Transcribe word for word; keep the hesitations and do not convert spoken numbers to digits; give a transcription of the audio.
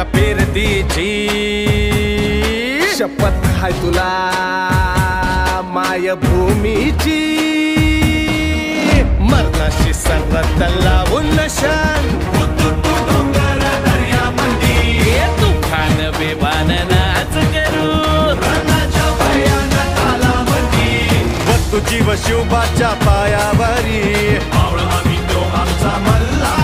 तुझ्या पेरतीची शपथ हाय तुला मायभूमीची मरणाशी सरत लावून नशान डोंगर दर्यामंदी तुफान बेबान नाच करू रणाच्या भयानक तालामंदी बघ तुझी व शिवबाच्या पायावरी मावळ आम्ही तो आमचा मल्हार